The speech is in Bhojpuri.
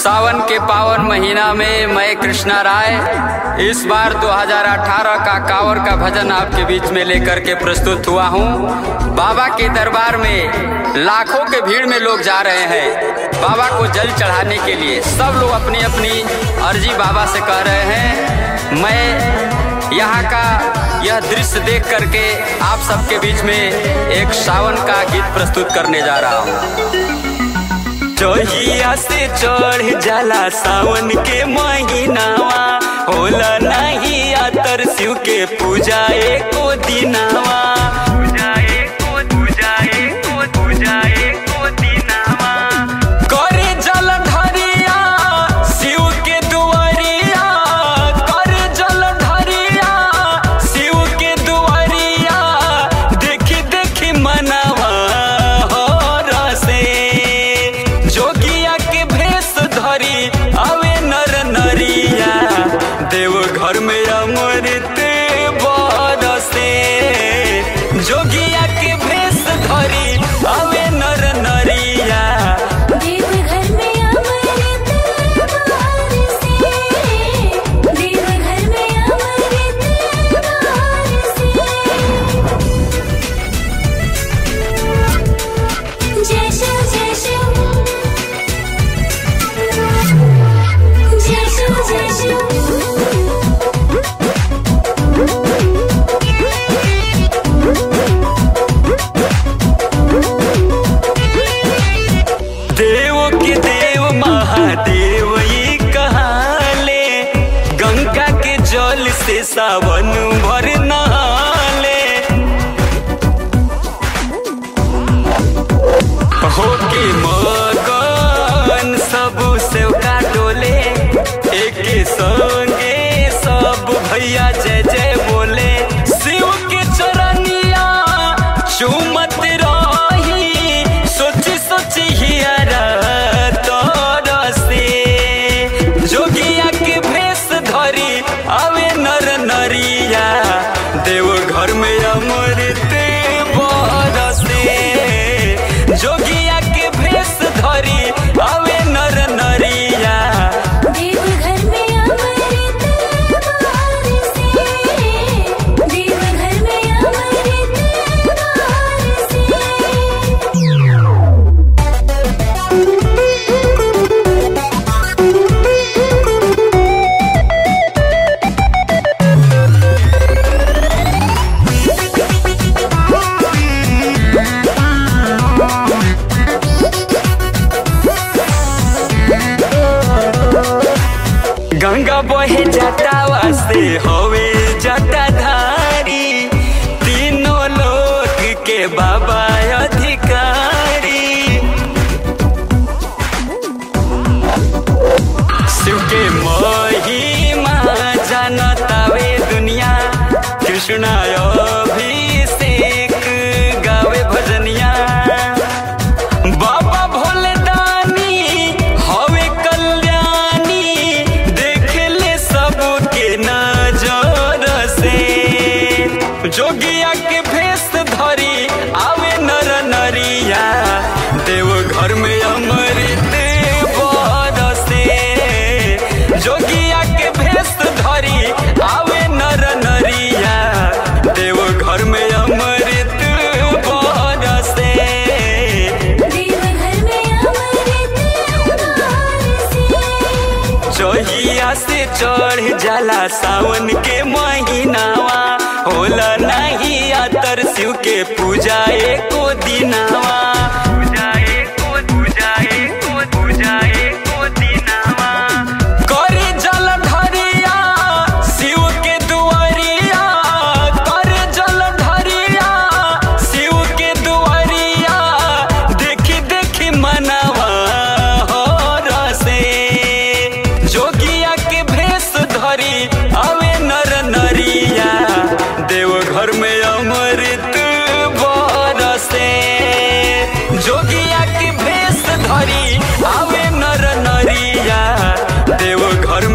सावन के पावन महीना में मैं कृष्णा राय इस बार 2018 का कांवर का भजन आपके बीच में लेकर के प्रस्तुत हुआ हूँ। बाबा के दरबार में लाखों के भीड़ में लोग जा रहे हैं बाबा को जल चढ़ाने के लिए। सब लोग अपनी अपनी अर्जी बाबा से कह रहे हैं। मैं यहाँ का यह दृश्य देख करके आप सबके बीच में एक सावन का गीत प्रस्तुत करने जा रहा हूँ। चढ़िया से चढ़ जाला सावन के महीनावा, होला नहीं आतर शिव के पूजा एको दिनावा। करे जल ढरिया शिव के दुआरिया, करे जल ढरिया शिव के दुआरिया। देखी देखी मनावा हो रसे, जोगिया के भेष धरी आवे नर नरिया। देव घर में अमृत बरसे, जोगिया के भेष धरी आवे नर नरिया। देव घर में अमृत बरसे, देव घर में अमृत बरसे। जय शिव जय शिव, जय शिव जय शिव। देव के देव महादेव ये कहाले, गंगा के जल से सावन भर नहाले। होके मगन सब सेवका डोले, एक संगे सब भैया जय जय बोले। शिव के चरनिया चूमत रही, सोची सोची हियरा तरसे। जोगिया के भेष धरी आवे नर नरिया। देव घर में अमृत बरसे, जोगिया के भेष धरी आवे नर नरिया। देव घर में अमृत बरसे, देव घर में अमृत बरसे। गंगा बहे जटावा से होवे जटाधारी, तीनों लोक के बाबा अधिकारी। शिव के महिमा जानतावे दुनिया, कृष्णा अभिषेक गावे भजनिया। बाबा भोले दानी हवे कल्याणी, देखे ले सबके नजर से। जोगिया के भेष धरी आवे नर नरिया। देव घर में अमृत बरसे, जोगिया के भेष धरी आवे नर नरिया। देव घर में अमृत बरसे। देव घर में अमृत बरसे। चढ़िया से चढ़ जाला सावन के महीनावा, होला नहीं आतर शिव के पूजा एको दिनावा। करे जल ढरिया शिव के दुआरिया, करे जल ढरिया शिव के दुआरिया। देखी देखी मनावा हो रसे, जोगिया के भेष धरी आवे नर नरिया। देव घर में अमृत बरसे, जोगिया के भेष धरी आवे नर नरिया। देव घर